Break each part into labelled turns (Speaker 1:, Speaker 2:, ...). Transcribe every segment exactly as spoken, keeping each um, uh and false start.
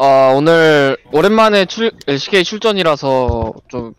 Speaker 1: 어, 오늘 오랜만에 출, 엘씨케이 출전이라서 좀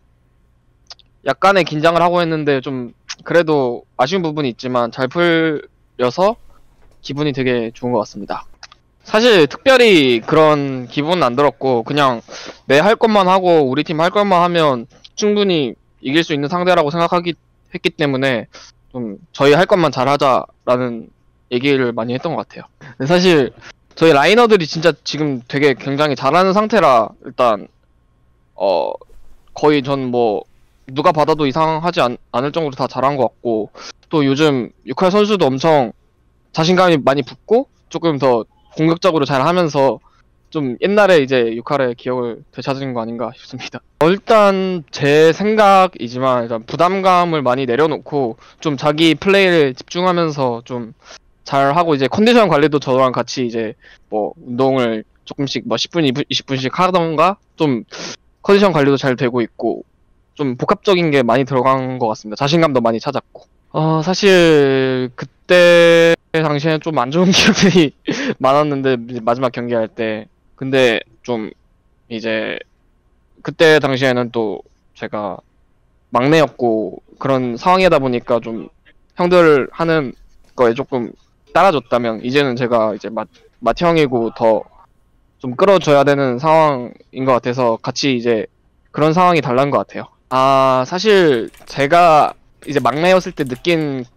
Speaker 1: 약간의 긴장을 하고 했는데 좀 그래도 아쉬운 부분이 있지만 잘 풀려서 기분이 되게 좋은 것 같습니다. 사실 특별히 그런 기분은 안 들었고 그냥 내 할 것만 하고 우리 팀 할 것만 하면 충분히 이길 수 있는 상대라고 생각하기 했기 때문에 좀 저희 할 것만 잘하자라는 얘기를 많이 했던 것 같아요. 근데 사실 저희 라이너들이 진짜 지금 되게 굉장히 잘하는 상태라 일단 어 거의 전 뭐 누가 받아도 이상하지 않, 않을 정도로 다 잘한 것 같고 또 요즘 육할 선수도 엄청 자신감이 많이 붙고 조금 더 공격적으로 잘 하면서 좀 옛날에 이제 육할의 기억을 되찾은 거 아닌가 싶습니다. 어, 일단 제 생각이지만 일단 부담감을 많이 내려놓고 좀 자기 플레이를 집중하면서 좀 잘하고 이제 컨디션 관리도 저랑 같이 이제 뭐 운동을 조금씩 뭐 십 분, 이십 분씩 하던가 좀 컨디션 관리도 잘 되고 있고 좀 복합적인 게 많이 들어간 것 같습니다. 자신감도 많이 찾았고. 어, 사실 그때 당시에는 좀 안 좋은 기억들이 많았는데 마지막 경기할 때 근데 좀 이제 그때 당시에는 또 제가 막내였고 그런 상황이다 보니까 좀 형들 하는 거에 조금 따라줬다면 이제는 제가 이제 마, 맏형이고 더 좀 끌어줘야 되는 상황인 것 같아서 같이 이제 그런 상황이 달란 것 같아요. 아, 사실 제가 이제 막내였을 때 느낀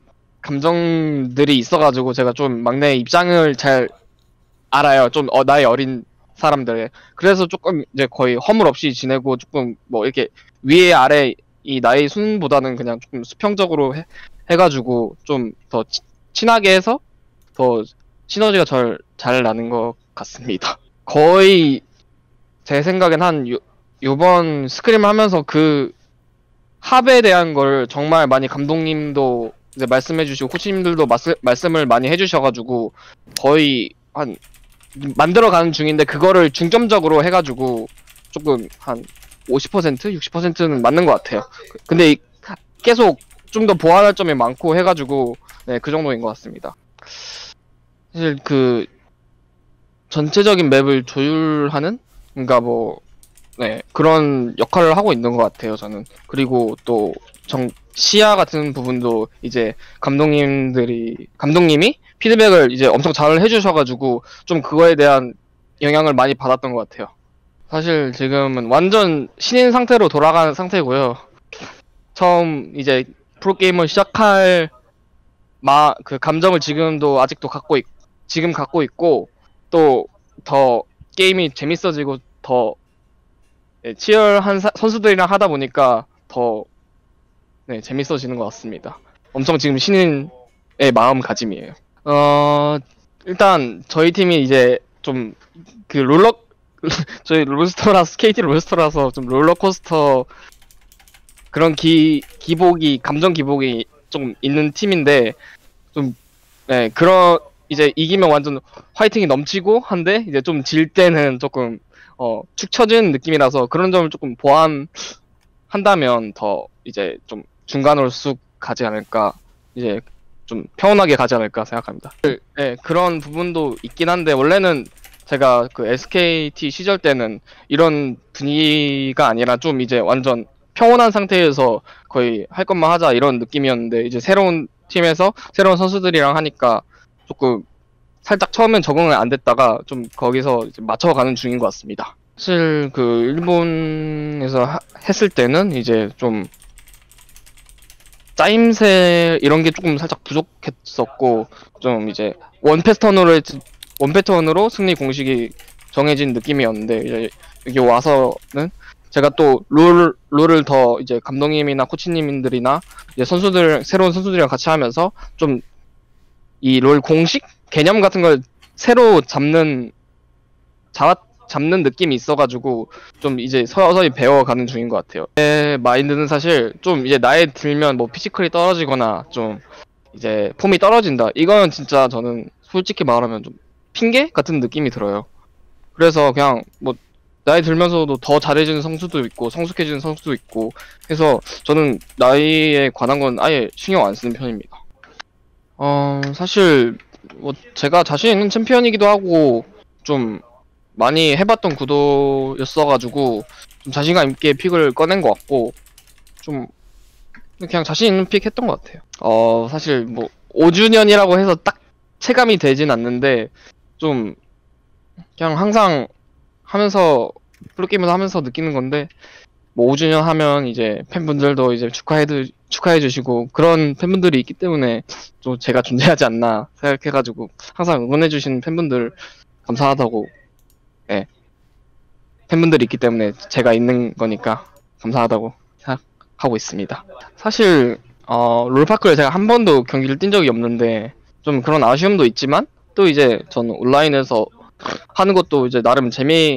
Speaker 1: 감정들이 있어가지고 제가 좀 막내 입장을 잘 알아요. 좀 어, 나이 어린 사람들의. 그래서 조금 이제 거의 허물 없이 지내고 조금 뭐 이렇게 위에 아래 이 나이 순보다는 그냥 조금 수평적으로 해, 해가지고 좀 더 친하게 해서 더 시너지가 잘, 잘 나는 것 같습니다. 거의 제 생각엔 한 요, 요번 스크림 하면서 그 합에 대한 걸 정말 많이 감독님도 이제 말씀해주시고 코치님들도 마스, 말씀을 많이 해주셔가지고 거의 한 만들어가는 중인데 그거를 중점적으로 해가지고 조금 한 오십 퍼센트, 육십 퍼센트는 맞는 것 같아요. 근데 이, 계속 좀 더 보완할 점이 많고 해가지고 네, 그 정도인 것 같습니다. 사실 그 전체적인 맵을 조율하는 그러니까 뭐 네, 그런 역할을 하고 있는 것 같아요, 저는. 그리고 또, 정, 시야 같은 부분도 이제 감독님들이, 감독님이 피드백을 이제 엄청 잘 해주셔가지고, 좀 그거에 대한 영향을 많이 받았던 것 같아요. 사실 지금은 완전 신인 상태로 돌아가는 상태고요. 처음 이제 프로게임을 시작할 마, 그 감정을 지금도 아직도 갖고 있, 지금 갖고 있고, 또 더 게임이 재밌어지고 더 네, 치열한 사, 선수들이랑 하다 보니까 더 네, 재밌어지는 것 같습니다. 엄청 지금 신인의 마음가짐이에요. 어, 일단 저희 팀이 이제 좀 그 롤러 저희 롤스터라서 케이티 롤스터라서 좀 롤러코스터 그런 기 기복이 감정 기복이 좀 있는 팀인데 좀 네, 그런 이제 이기면 완전 화이팅이 넘치고 한데 이제 좀 질 때는 조금 어, 축 처지는 느낌이라서 그런 점을 조금 보완한다면 더 이제 좀 중간으로 쑥 가지 않을까, 이제 좀 평온하게 가지 않을까 생각합니다. 네, 그런 부분도 있긴 한데 원래는 제가 그 에스케이티 시절 때는 이런 분위기가 아니라 좀 이제 완전 평온한 상태에서 거의 할 것만 하자 이런 느낌이었는데 이제 새로운 팀에서 새로운 선수들이랑 하니까 조금 살짝 처음엔 적응을 안 됐다가 좀 거기서 이제 맞춰가는 중인 것 같습니다. 사실 그 일본에서 하, 했을 때는 이제 좀 짜임새 이런 게 조금 살짝 부족했었고 좀 이제 원 패턴으로 했- 원 패턴으로 승리 공식이 정해진 느낌이었는데 이제 여기 와서는 제가 또 룰, 룰을 더 이제 감독님이나 코치님들이나 이제 선수들 새로운 선수들이랑 같이 하면서 좀 이 롤 공식 개념 같은 걸 새로 잡는 잡, 잡는 느낌이 있어가지고 좀 이제 서서히 배워가는 중인 것 같아요. 제 마인드는 사실 좀 이제 나이 들면 뭐 피지컬이 떨어지거나 좀 이제 폼이 떨어진다. 이거는 진짜 저는 솔직히 말하면 좀 핑계 같은 느낌이 들어요. 그래서 그냥 뭐 나이 들면서도 더 잘해지는 선수도 있고 성숙해지는 선수도 있고 해서 저는 나이에 관한 건 아예 신경 안 쓰는 편입니다. 어, 사실 뭐 제가 자신 있는 챔피언이기도 하고 좀 많이 해봤던 구도였어가지고 좀 자신감 있게 픽을 꺼낸 것 같고 좀 그냥 자신 있는 픽 했던 것 같아요. 어 사실 뭐 오 주년이라고 해서 딱 체감이 되진 않는데 좀 그냥 항상 하면서 프로게임을 하면서 느끼는 건데 뭐 오 주년 하면 이제 팬분들도 이제 축하해 축하해 주시고 그런 팬분들이 있기 때문에 또 제가 존재하지 않나 생각해가지고 항상 응원해 주시는 팬분들 감사하다고 예 팬분들이 있기 때문에 제가 있는 거니까 감사하다고 생각하고 있습니다. 사실 어 롤파크를 제가 한 번도 경기를 뛴 적이 없는데 좀 그런 아쉬움도 있지만 또 이제 저는 온라인에서 하는 것도 이제 나름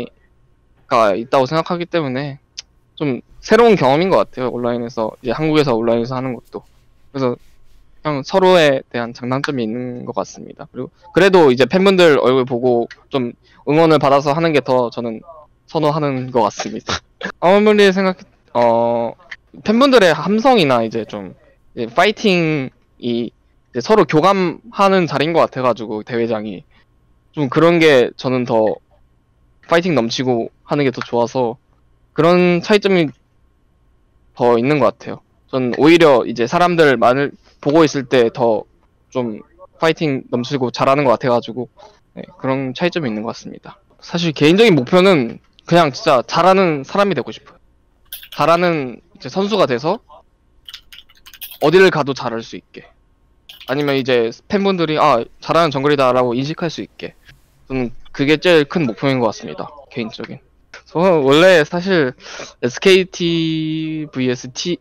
Speaker 1: 재미가 있다고 생각하기 때문에 좀 새로운 경험인 것 같아요. 온라인에서 이제 한국에서 온라인에서 하는 것도 그래서 그냥 서로에 대한 장단점이 있는 것 같습니다. 그리고 그래도 이제 팬분들 얼굴 보고 좀 응원을 받아서 하는 게 더 저는 선호하는 것 같습니다. 아무리 생각 어 팬분들의 함성이나 이제 좀 이제 파이팅이 이제 서로 교감하는 자리인 것 같아가지고 대회장이 좀 그런 게 저는 더 파이팅 넘치고 하는 게 더 좋아서 그런 차이점이 더 있는 것 같아요. 전 오히려 이제 사람들 많을 보고 있을 때 더 좀 파이팅 넘치고 잘하는 것 같아가지고 네, 그런 차이점이 있는 것 같습니다. 사실 개인적인 목표는 그냥 진짜 잘하는 사람이 되고 싶어요. 잘하는 이제 선수가 돼서 어디를 가도 잘할 수 있게 아니면 이제 팬분들이 아 잘하는 정글이다라고 인식할 수 있게 저는 그게 제일 큰 목표인 것 같습니다. 개인적인. 저는 원래 사실 에스케이티 vs T,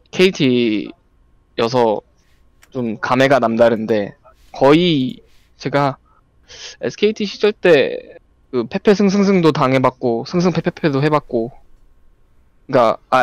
Speaker 1: 케이티여서 좀 감회가 남다른데 거의 제가 에스케이티 시절 때 그 페페 승승승도 당해봤고 승승패패패도 해봤고 그니까 아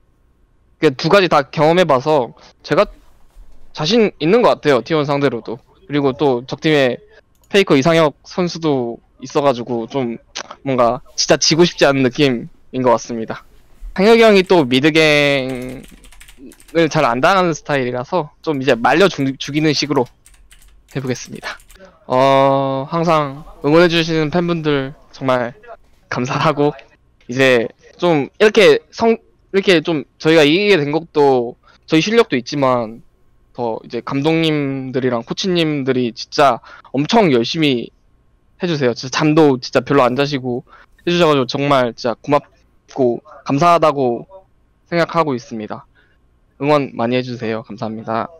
Speaker 1: 그 두 가지 다 경험해봐서 제가 자신 있는 것 같아요. 티원 상대로도. 그리고 또 적팀에 페이커 이상혁 선수도 있어가지고 좀 뭔가 진짜 지고 싶지 않은 느낌인 것 같습니다. 상혁이 형이 또 미드갱을 잘 안 당하는 스타일이라서 좀 이제 말려 죽, 죽이는 식으로 해보겠습니다. 어 항상 응원해주시는 팬분들 정말 감사하고 이제 좀 이렇게 성 이렇게 좀 저희가 이기게 된 것도 저희 실력도 있지만 더 이제 감독님들이랑 코치님들이 진짜 엄청 열심히 해주세요. 진짜 잠도 진짜 별로 안 자시고 해주셔가지고 정말 진짜 고맙고 감사하다고 생각하고 있습니다. 응원 많이 해주세요. 감사합니다.